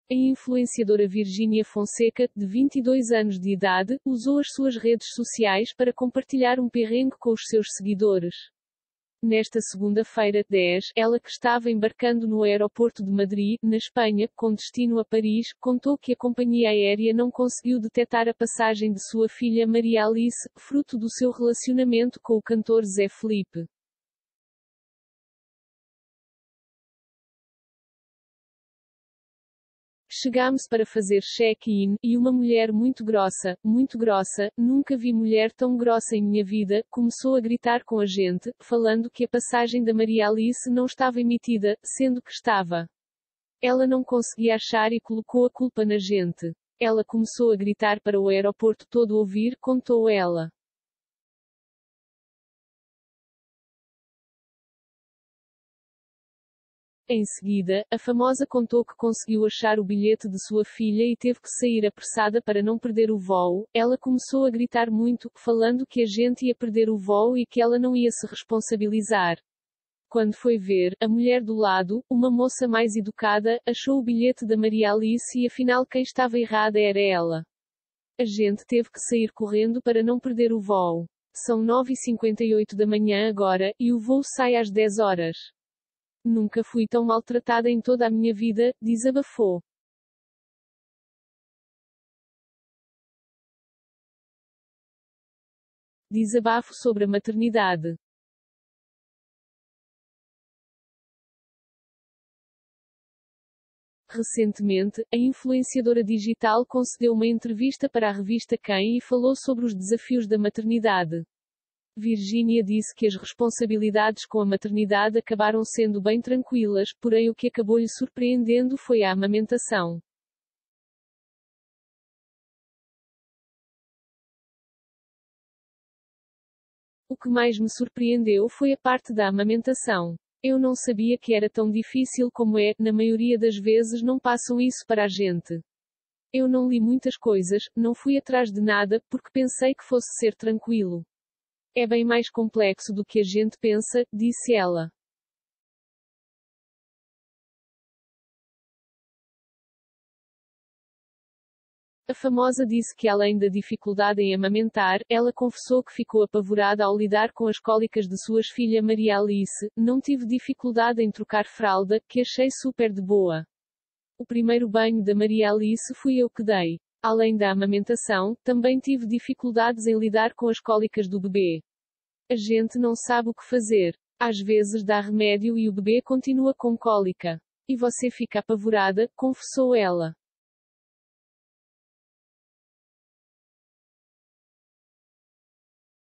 A influenciadora Virgínia Fonseca, de 22 anos de idade, usou as suas redes sociais para compartilhar um perrengue com os seus seguidores. Nesta segunda-feira, 10, ela que estava embarcando no aeroporto de Madrid, na Espanha, com destino a Paris, contou que a companhia aérea não conseguiu detectar a passagem de sua filha Maria Alice, fruto do seu relacionamento com o cantor Zé Felipe. Chegámos para fazer check-in, e uma mulher muito grossa, nunca vi mulher tão grossa em minha vida, começou a gritar com a gente, falando que a passagem da Maria Alice não estava emitida, sendo que estava. Ela não conseguia achar e colocou a culpa na gente. Ela começou a gritar para o aeroporto todo ouvir, contou ela. Em seguida, a famosa contou que conseguiu achar o bilhete de sua filha e teve que sair apressada para não perder o voo. Ela começou a gritar muito, falando que a gente ia perder o voo e que ela não ia se responsabilizar. Quando foi ver, a mulher do lado, uma moça mais educada, achou o bilhete da Maria Alice e afinal quem estava errada era ela. A gente teve que sair correndo para não perder o voo. São 9h58 da manhã agora, e o voo sai às 10 horas. Nunca fui tão maltratada em toda a minha vida, desabafou. Desabafo sobre a maternidade. Recentemente, a influenciadora digital concedeu uma entrevista para a revista Quem e falou sobre os desafios da maternidade. Virgínia disse que as responsabilidades com a maternidade acabaram sendo bem tranquilas, porém o que acabou lhe surpreendendo foi a amamentação. O que mais me surpreendeu foi a parte da amamentação. Eu não sabia que era tão difícil como é, na maioria das vezes não passam isso para a gente. Eu não li muitas coisas, não fui atrás de nada, porque pensei que fosse ser tranquilo. É bem mais complexo do que a gente pensa, disse ela. A famosa disse que além da dificuldade em amamentar, ela confessou que ficou apavorada ao lidar com as cólicas de sua filha Maria Alice. Não tive dificuldade em trocar fralda, que achei super de boa. O primeiro banho da Maria Alice fui eu que dei. Além da amamentação, também tive dificuldades em lidar com as cólicas do bebê. A gente não sabe o que fazer. Às vezes dá remédio e o bebê continua com cólica. E você fica apavorada, confessou ela.